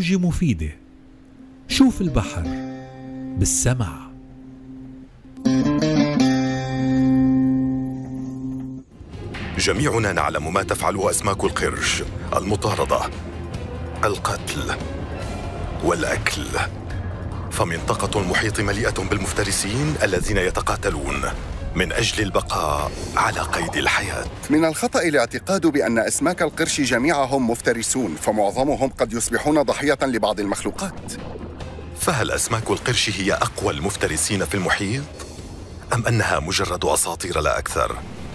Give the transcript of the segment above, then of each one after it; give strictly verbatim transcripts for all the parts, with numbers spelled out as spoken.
موجة مفيدة. شوف البحر بالسمع. جميعنا نعلم ما تفعله أسماك القرش: المطاردة، القتل، والأكل. فمنطقة المحيط مليئة بالمفترسين الذين يتقاتلون من أجل البقاء على قيد الحياة. من الخطأ الاعتقاد بأن أسماك القرش جميعهم مفترسون، فمعظمهم قد يصبحون ضحية لبعض المخلوقات. فهل أسماك القرش هي أقوى المفترسين في المحيط؟ أم أنها مجرد أساطير لا أكثر؟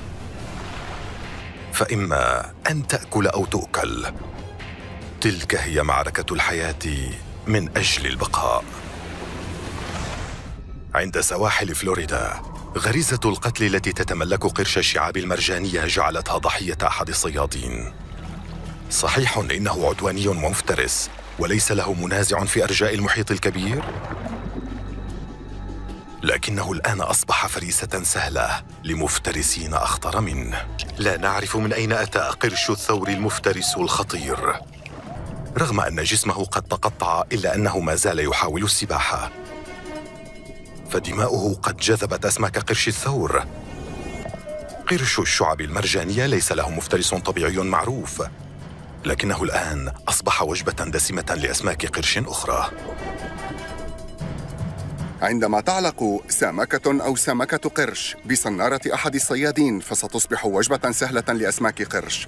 فإما أن تأكل أو تؤكل. تلك هي معركة الحياة من أجل البقاء. عند سواحل فلوريدا، غريزة القتل التي تتملك قرش الشعاب المرجانية جعلتها ضحية أحد الصيادين. صحيح إنه عدواني ومفترس وليس له منازع في أرجاء المحيط الكبير، لكنه الآن أصبح فريسة سهلة لمفترسين أخطر منه. لا نعرف من أين أتى قرش الثور المفترس الخطير. رغم أن جسمه قد تقطع إلا أنه ما زال يحاول السباحة، فدماؤه قد جذبت أسماك قرش الثور. قرش الشعب المرجانية ليس له مفترس طبيعي معروف، لكنه الآن أصبح وجبة دسمة لأسماك قرش أخرى. عندما تعلق سمكة أو سمكة قرش بصنارة أحد الصيادين، فستصبح وجبة سهلة لأسماك قرش.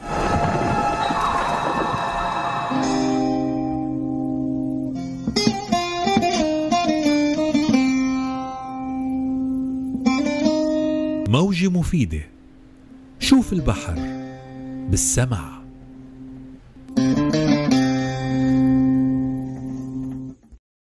موجة مفيدة. شوف البحر بالسمع.